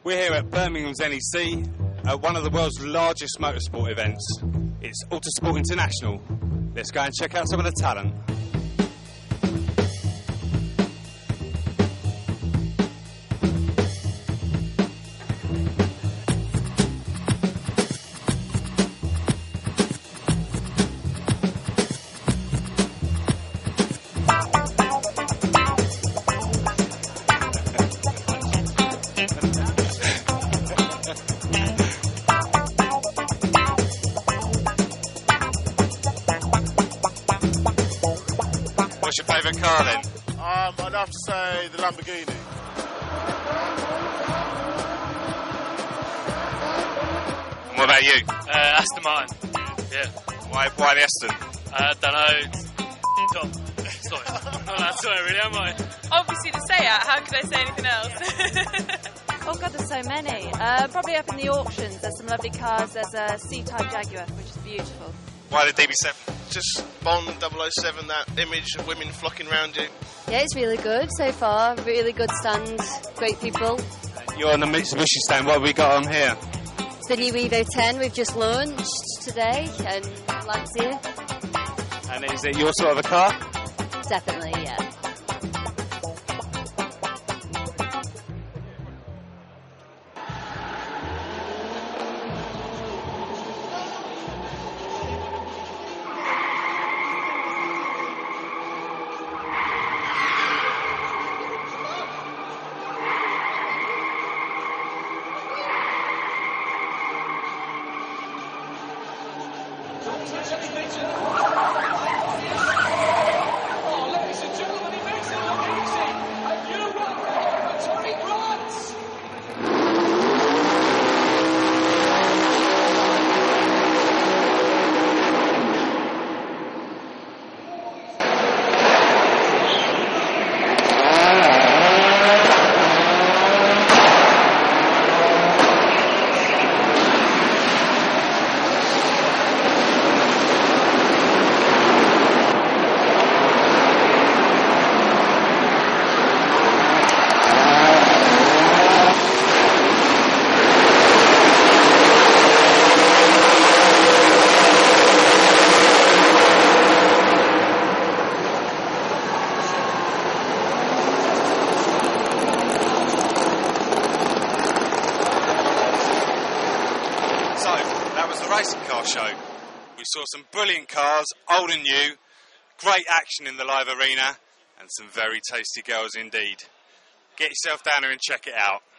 We're here at Birmingham's NEC at one of the world's largest motorsport events. It's Autosport International. Let's go and check out some of the talent. What's your favourite car then? I'd have to say the Lamborghini. And what about you? Aston Martin. Yeah. Why the Aston? Don't know. Tom. Sorry. I'm not allowed to swear really, am I? Obviously the Seat, how could I say anything else? Oh god, there's so many. Probably up in the auctions, there's some lovely cars. There's a C-Type Jaguar, which is beautiful. Why the DB7? Just Bond 007, that image of women flocking around you. Yeah, it's really good so far. Really good stand, great people. You're on the Mitsubishi stand. What have we got on here? The new Evo 10 we've just launched today, and Lancia. And is it your sort of a car? Definitely, yeah. Ladies and gentlemen, he makes it look easy. And you welcome Tony Grant. So, that was the racing car show. We saw some brilliant cars, old and new, great action in the live arena, and some very tasty girls indeed. Get yourself down here and check it out.